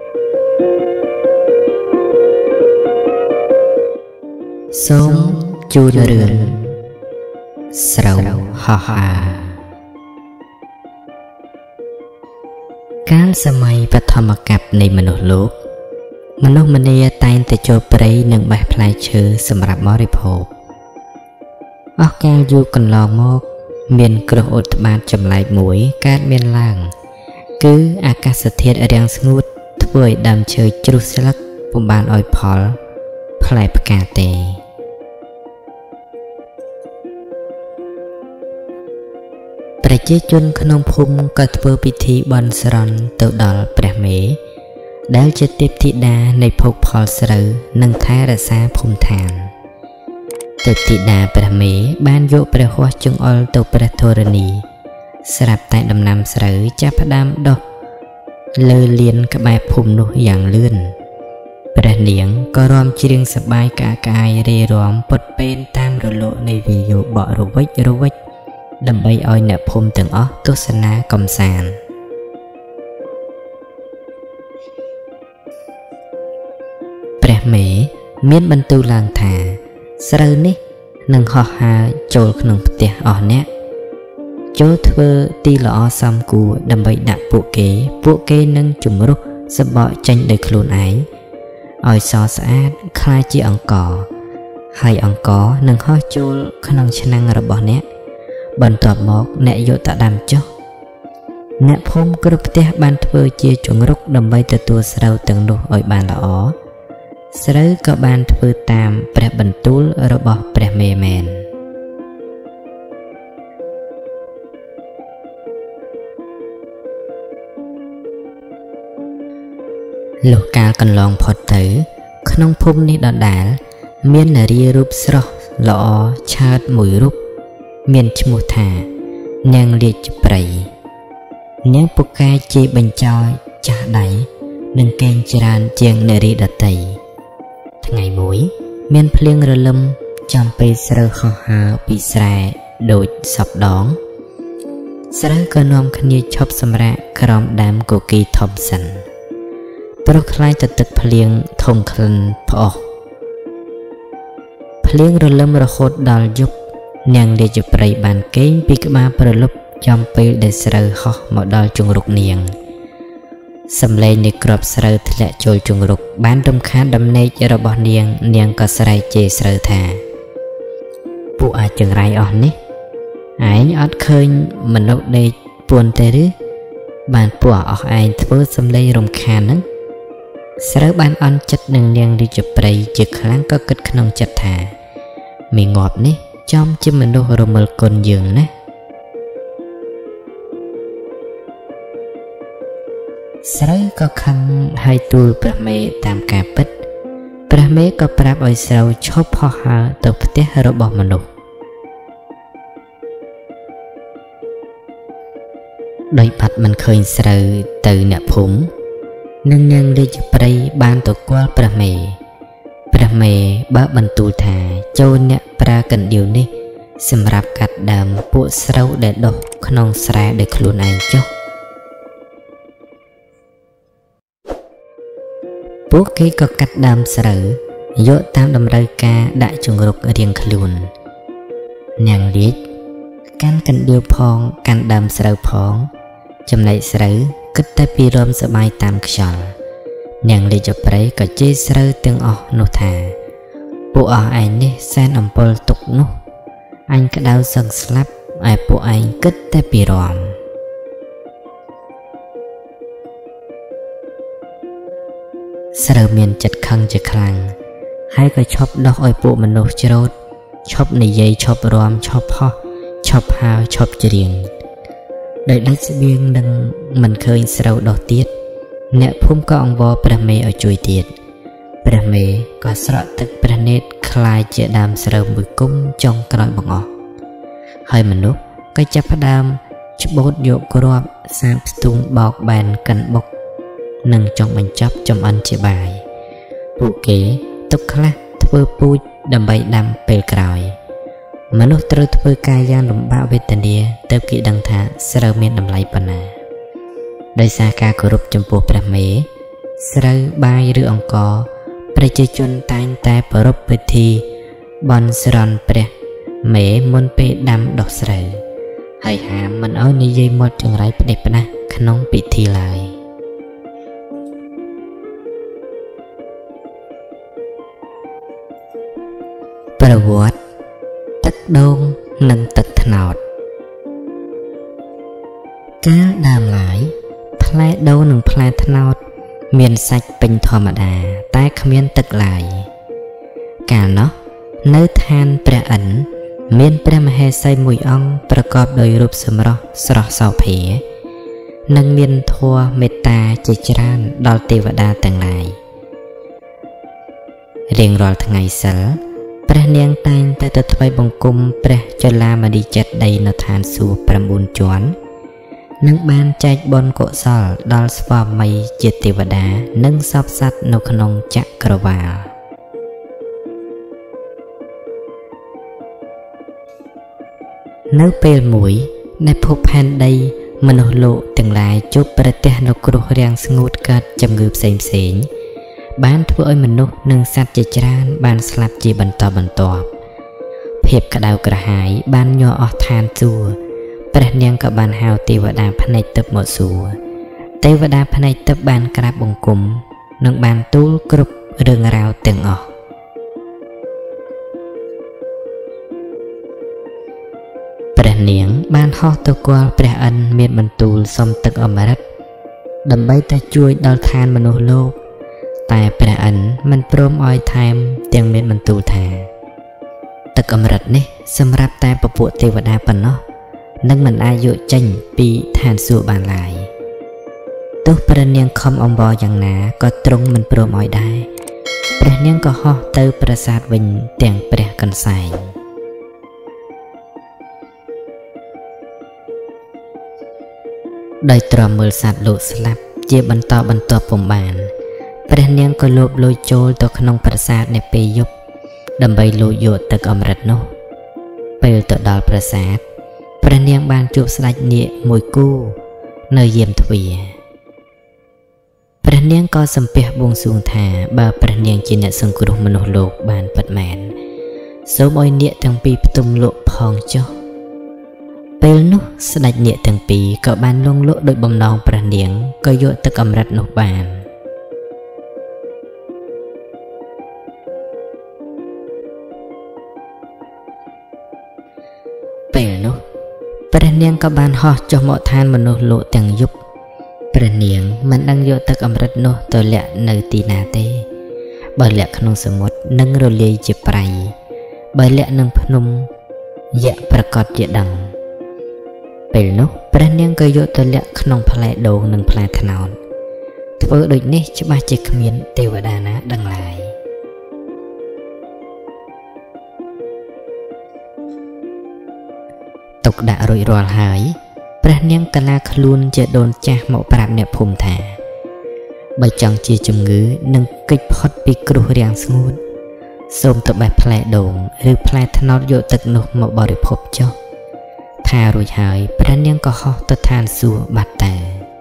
សូមជួលរឿងស្រូវហោះហើរកាលសម័យបឋមកប្បនៃមនុស្សលោកមនុស្សម្នាតែងតែចូលព្រៃនិងបេះផ្លែឈើសម្រាប់បរិភោគអស់កាលយូរកន្លងមកមានគ្រោះឧត្បាតចម្លែកមួយកើតមានឡើងគឺអាកាសធាតុរាំងស្ងួតធ្វើឲ្យដើមឈើជ្រុះស្លឹកពុំបានឲ្យផលផ្លែផ្កាទេប្រជាជនក្នុងភូមិក៏ធ្វើពិធីបន់ស្រន់ទៅដល់ព្រះមេដែលជាទេពធីតានៃភោគផលស្រូវនិងថែរក្សាភូមិឋានទេពធីតាព្រះមេបានយកព្រះហស្ថចង្អុលទៅព្រះធរណីស្រាប់តែដំណាំស្រូវចាប់ផ្ដើមដុះលើលានក្បែរភូមិនោះយ៉ាងលឿនព្រះនាងក៏រាំច្រៀងសប្បាយកាកាយរេរាំពុតពេនតាមរលកនៃវាយោបក់រវិចរវិចដើម្បីឲ្យអ្នកភូមិទាំងអស់ទស្សនាកំសាន្តព្រះមេមានបន្ទូលឡើងថាស្រូវនេះនឹងហោះហើរចូលក្នុងផ្ទះអស់អ្នកចូលធ្វើទីល្អសមគួរដើម្បីដាក់ពួកគេនឹងជំរុះសបកចេញដោយខ្លួនឯងឲ្យសស្អាតคล้ายជាអង្ករហើយអង្ករនឹងហោះចូលក្នុងឆ្នាំងរបស់អ្នកបន្ទាប់មកអ្នកយកទៅដាំចុះអ្នកភូមិគ្រប់ផ្ទះបានធ្វើជាជង្រុកដើម្បីទទួលស្រូវទាំងនោះឲ្យបានល្អស្រូវក៏បានធ្វើតាមព្រះបន្ទូលរបស់ព្រះមេមែនលុះកាលកន្លងផុតទៅក្នុងភូមិនេះដដែលមាននារីរូបស្រស់ល្អឆើតមួយរូបមានឈ្មោះថានាងរាជព្រៃនាងពូកែជាបញ្ចោចាស់ដៃនិងកេងច្រើនជាងនារីដតីថ្ងៃមួយមានភ្លៀងរលឹមចំពេលស្រូវហោះហើរពីស្រែដូចសពដងស្រូវក៏នាំគ្នាឈប់សម្រាកក្រោមដើមគគីធំសិនព្រោះខ្លាចទៅទឹកភ្លៀងធំក្លិនផ្អស់ភ្លៀងរលឹមរហូតដល់យប់នាងរាជព្រៃបានកេងពីក្បាលប្រលប់ចំពេលដែលស្រូវហោះមកដល់ជង្រុកនាងសំឡេងនៃគ្រាប់ស្រូវធ្លាក់ចូលជង្រុកបានរំខានដំណេករបស់នាងក៏ស្រែកជេរស្រូវថាពួកអាចចង្រៃអស់នេះឯងអត់ឃើញមនុស្សដេកពួនទេឬបានពួកអស់ឯងធ្វើសំឡេងរំខានហ្នឹងស្រូវបានអន់ចិត្តនឹងនាងរាជព្រៃជាខ្លាំងក៏គិតក្នុងចិត្តថាមីងាប់នេះចំជាមនុស្សរមិលគុណយើងណាស្រូវក៏ខឹងហើយទូលព្រះមេតាមការពិតព្រះមេក៏ប្រាប់ឲ្យស្រូវឈប់ហោះហើរទៅផ្ទះរបស់មនុស្សដោយបាត់មិនឃើញស្រូវទៅអ្នកភូមិនិងនាងរាជព្រៃបានទៅគាល់ព្រះមេបើបន្ទូលថាចូលអ្នកប្រើកណ្ដៀវនេះសម្រាប់កាត់ដើមពួកស្រូវដែលដុះក្នុងស្រែដោយខ្លួនឯងចុះពួកគេក៏កាត់ដើមស្រូវយកតាមតម្រូវការដាក់ជង្រុករៀងខ្លួននាងរាជកាន់កណ្ដៀវផងកាន់ដើមស្រូវផងចំណែកស្រូវគិតតែពីរំសបាយតាមខ្យល់នាងរាជព្រៃក៏ជេរស្រូវទាំងអស់នោះថាពួកអស់ឯងនេះសែនអំពើទុកនោះអញក្តៅសឹងស្លាប់ឯពួកឯងគិតតែពីរំស្រូវមានចិត្តខឹងជាខ្លាំងហើយក៏ឈប់ដោះឲ្យពួកមនុស្សច្រូតឈប់និយាយឈប់រាំឈប់ហោះឈប់ហើរឈប់ច្រៀងដោយដាច់ស្បៀងនឹងមិនឃើញស្រូវដោះទៀតអ្នកភូមិក៏អង្វរព្រះមេឲ្យជួយទៀតព្រះមេក៏ស្រក់ទឹកព្រះនេត្រคล้ายជាដើមស្រូវមួយគុំចុងក្រោយបង្អស់ហើយមនុស្សក៏ចាប់ផ្ដើមច្បូតយកគ្រាប់សាបស្ទូងបោកបែនកិនបុកនិងចង់បញ្ចប់ចំអិនជាបាយពួកគេទុកខ្លះធ្វើពូជដើម្បីដាំពេលក្រោយមនុស្សត្រូវធ្វើការយ៉ាងលំបាកវេទនាទើបគេដឹងថាស្រូវមានតម្លៃប៉ុណ្ណាដោយសារការគោរពចំពោះព្រះមេស្រូវបាយឬអង្ករប្រជាជនតែងតែប្រារព្ធពិធីបន់ស្រន់ព្រះមេមុនពេលដាំដុះស្រូវហើយហាមមិនឲ្យនិយាយមាត់ចង្រៃផ្ដេសផ្ដាស់ក្នុងពិធីឡើយប្រវត្តិទឹកដូងនិងទឹកត្នោតកាលដើមឡើយផ្លែដូងនិងផ្លែត្នោតមានសាច់ពេញធម្មតាតែគ្មានទឹកឡើយកាលនោះនៅឋានព្រះឥន្ទមានព្រះមហេសីមួយអង្គប្រកបដោយរូបសម្រស់ស្រស់សោភានិងមានធម៌មេត្តាជាច្រើនដល់ទេវតាទាំងឡាយរៀងរាល់ថ្ងៃសិលព្រះនាងតែងតែទៅថ្វាយបង្គំព្រះចលាមនីចេតិយនៅឋានសួគ៌9ជាន់និងបានចែកបុណ្យកុសលដល់ស្វាមីជាទេវតានិងសព្វសត្វនៅក្នុងចក្រវាឡនៅពេលមួយในភពផែនដីមនុស្សលោកទាំងឡាយជួបប្រទះនូវគ្រោះរាំងស្ងួតកើតជំងឺផ្សេងៗបានធ្វើឲ្យមនុស្សនិងសត្វជាច្រើនបានស្លាប់ជាបន្តបន្ទាប់ភាពក្តៅក្រហាយបានញ័រអស់ឋានសួគ៌ព្រះនាងក៏បានហៅទេវតាភ្នែកទឹកមកសួរទេវតាភ្នែកទឹកបានក្រាបបង្គំនិងបានទូលគ្រប់រឿងរ៉ាវទាំងអស់ព្រះនាងបានហោះទៅគាល់ព្រះឥន្ទមានបន្ទូលសុំទឹកអមរិតដើម្បីតែជួយដល់ឋានមនុស្សលោកតែព្រះឥន្ទមិនព្រមឲ្យថែមទាំងមានបន្ទូលថាទឹកអមរិតនេះសម្រាប់តែពពួកទេវតាប៉ុណ្ណោះនឹងមិនអាចយកចេញពីឋានសួគ៌បានឡើយទោះព្រះនាងខំអំបរយ៉ាងណាក៏ទ្រង់មិនព្រមឲ្យដែរព្រះនាងក៏ហោះទៅប្រាសាទវិញទាំងព្រះកន្សែងដោយទ្រាំមើលសត្វលោកស្លាប់ជាបន្តបន្ទាប់ពុំបានព្រះនាងក៏លួចលុយចូលទៅក្នុងប្រាសាទនៅពេលយប់ដើម្បីលួចយកទឹកអមរិតនោះពេលទៅដល់ប្រាសាទព្រះនាងបានជួបស្ដេចនាគមួយគូនៅយាមទ្វារព្រះនាងក៏សំពះបួងសួងថាបើព្រះនាងជាអ្នកសង្គ្រោះមនុស្សលោកបានពិតមែនសូមឲ្យនាគទាំងពីរផ្ទុំលក់ផងចុះពេលនោះស្ដេចនាគទាំងពីរក៏បានលង់លក់ដោយបំណងព្រះនាងក៏យកទឹកអមរិតនោះបានពេលនោះព្រះនាងក៏បានហោះចុះមកឋានមនុស្សលោកទាំងយប់ព្រះនាងមិនដឹងយកទឹកអមរិតនោះទៅលាក់នៅទីណាទេបើលាក់ក្នុងសមុទ្រនឹងរលាយជាប្រៃបើលាក់នឹងភ្នំយៈប្រកាសជាដឹងពេលនោះព្រះនាងក៏យកទៅលាក់ក្នុងផ្លែដូងនិងផ្លែត្នោតធ្វើដូចនេះច្បាស់ជាគ្មានទេវតាណាដឹងឡើយទុកដាក់រួចរាល់ហើយព្រះនាងកលាខ្លួនជាដូនចាស់មកប្រាប់អ្នកភូមិថាបើចង់ជាជំងឺនិងគេចផុតពីគ្រោះរាំងស្ងួតសូមទៅបេះផ្លែដូងឬផ្លែត្នោតយកទឹកនោះមកបរិភោគចុះថារួចហើយព្រះនាងក៏ហោះទៅឋានសួគ៌បាត់ទៅ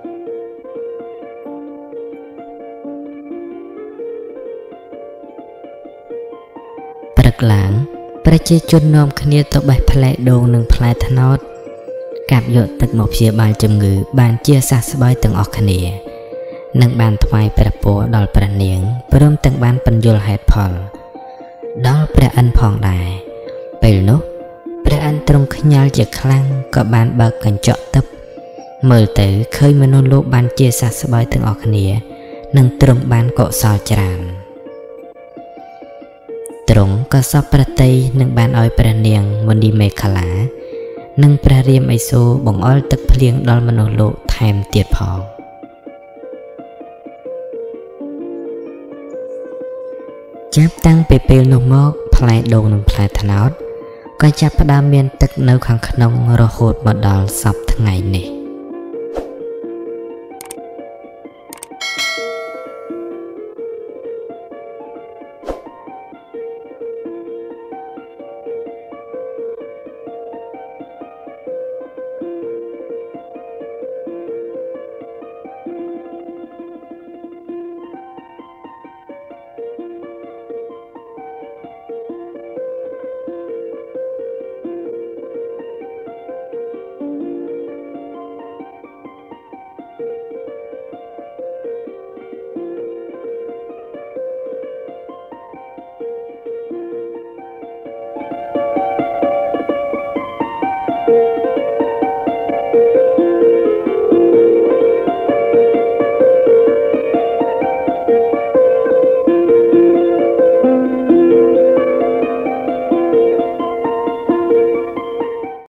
ព្រឹកឡើងប្រជាជននាំគ្នាទៅបេះផ្លែដូងនិងផ្លែត្នោតកាប់យកទឹកមកព្យាបាលជំងឺបានជាសះស្បើយទាំងអស់គ្នានិងបានថ្វាយព្រះពរដល់ព្រះនាងព្រមទាំងបានពន្យល់ហេតុផលដល់ព្រះឥន្ទផងដែរពេលនោះព្រះឥន្ទទ្រង់ខ្ញាល់ជាខ្លាំងក៏បានបើកកញ្ចក់ទឹកមើលទៅឃើញមនុស្សលោកបានជាសះស្បើយទាំងអស់គ្នានិងទ្រង់បានកុសលច្រើនទ្រង់ក៏សពប្រតិនឹងបានឲ្យព្រះនាងមុនីមេខលានិងព្រះរាមឥសូរបង្អុរទឹកភ្លៀងដល់មនុស្សលោកថែមទៀតផងចាប់តាំងពីពេលនោះមកផ្លែដូងនិងផ្លែត្នោតក៏ចាប់ផ្ដើមមានទឹកនៅខាងក្នុងរហូតមកដល់សព្វថ្ងៃនេះ